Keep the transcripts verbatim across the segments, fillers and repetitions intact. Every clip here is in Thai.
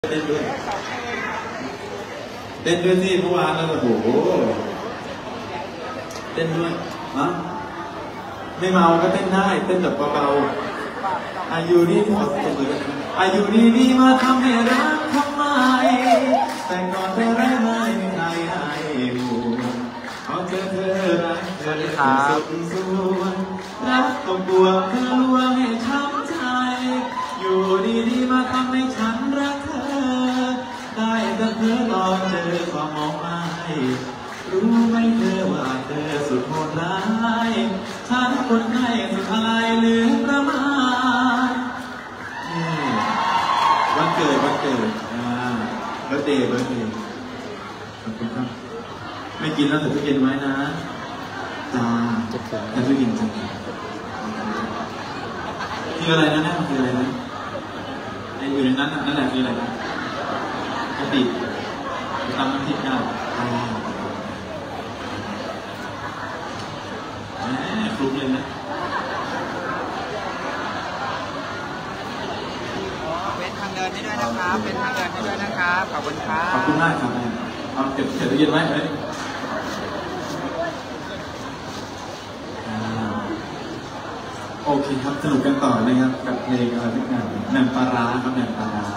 เต้นด้วยเต้นด้วยสิเมื่อวานแล้วโอ้โหเต้นด้วยฮะไม่เมาก็เต้นได้เต้นแบบเบาๆอายุนี่ที่เขาตบมือกันอายุนี่นี่มาทำให้รักทำไมแต่ก่อนเธอได้ไหมใครให้บูเพราะเธอเธอรักเธอสุดสวยรักตบวกเธอลวงให้ช้ำใจอยู่ดีๆมาทำให้ฉันรักเธอได้แต่เธอลองเจอความมองไม่รู้ไหมเธอว่าเธอสุดโหดร้ายฉันคนให้สุดอะไรลืมประมาณวันเกิดวันเกิดอ่าเบิร์ธเดย์เบิร์ธเดย์ขอบคุณครับไม่กินแล้วแต่ตู้เย็นไว้นะจ้าแต่ตู้เย็นจังคืออะไรนะนั่นคืออะไรนะไอ้อยู่ในนั้นนั่นแหละคืออะไรนะกะปิทำน้ำพริกได้แหมคลุกเลยนะเป็นทางเดินให้ด้วยนะครับเป็นทางเดินให้ด้วยนะครับขอบคุณครับขอบคุณมากครับเอาเก็บเก็บตู้เย็นไว้เลยโอเคครับสนุกกันต่อนะครับกับเพลงอะไรสักอย่างแหนมปลาร้าครับแหนมปลาร้า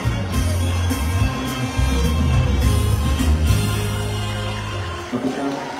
ขอบคุณครับ